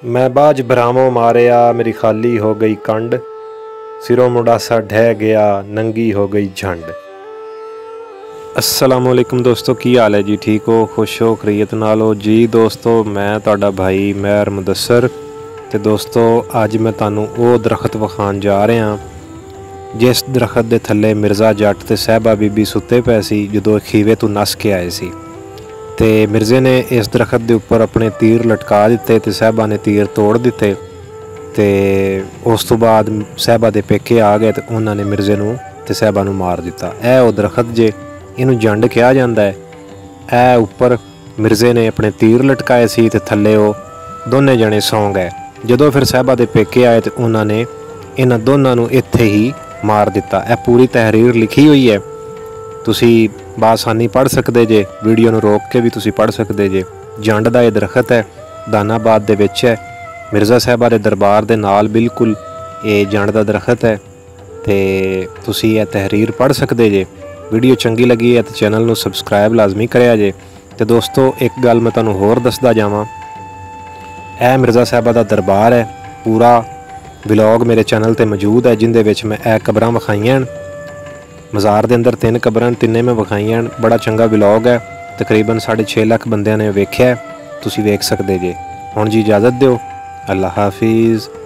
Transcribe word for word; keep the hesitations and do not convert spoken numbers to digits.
मैं बाज भरावों मारिया मेरी खाली हो गई कंड, सिरों मुंडासा ढह गया नंगी हो गई झंड। अस्सलामुअलैकुम दोस्तों, की हाल है जी? ठीक हो, खुश हो, खरीयत नाल हो जी? दोस्तों मैं तुहाडा भाई महर मुदस्सर ते दोस्तों अज मैं तुहानूं वो दरख्त विखाण जा रहा जिस दरख्त के थल्ले मिर्ज़ा जट ते साहिबा बीबी सुते पे सी जदों खीवे तो नस के आए सी। ते मिर्ज़े ने इस दरख्त के उपर अपने तीर लटका दिते ते साहिबा ने तीर तोड़ दिते। ते उस तो बाद साहिबा दे पेके आ गए तो उन्होंने मिर्ज़े नूं ते साहिबा नूं मार दिता। यह वो दरख्त जे इनू जंड कहा जाता है। यह उपर मिर्ज़े ने अपने तीर लटकाए सी ते थल्ले वो दोने जने सौ गए। जदों फिर साहिबा दे पेके आए तो उन्होंने इन्हां दोनों नूं इत्थे ही मार दिता। यह पूरी तहरीर लिखी हुई है, तुसी बासानी पढ़ सकते जे, वीडियो नूं रोक के भी तुसी पढ़ सकते जे। जंड दा ये दरख्त है, दानाबाद दे विच है, मिर्ज़ा साहिबा दे दरबार दे नाल बिल्कुल ये जंड दा दरख्त है। ते तुसी ये तहरीर पढ़ सकते जे। वीडियो चंगी लगी है तो चैनल नूं सबसक्राइब लाजमी करिया जे। ते दोस्तों एक गल मैं तुहानूं होर दसदा जावां, यह मिर्ज़ा साहिबा दा दरबार है। पूरा व्लॉग मेरे चैनल ते मौजूद है जिंदे विच मैं यह कबरां विखाईयां। मज़ार के अंदर तीन कबरां तिन्ने मैं विखाईयां। बड़ा चंगा व्लॉग है, तकरीबन साढ़े छे लख बंदियां ने वेख्या है, तुसी वेख सकते जे। हुण जी इजाज़त दिओ, अल्लाह हाफिज़।